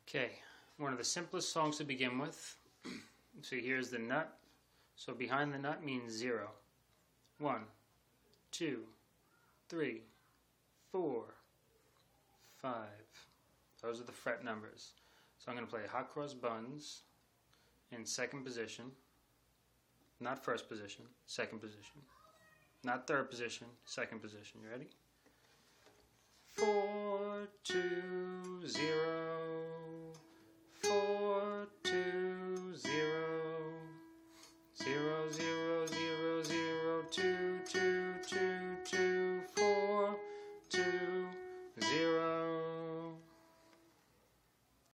Okay, one of the simplest songs to begin with. So here's the nut. So behind the nut means 0. 1, 2, 3, 4, 5. Those are the fret numbers. So I'm going to play Hot Cross Buns in second position. Not first position, second position. Not third position, second position. You ready? 4, 2, 0, 4, 2,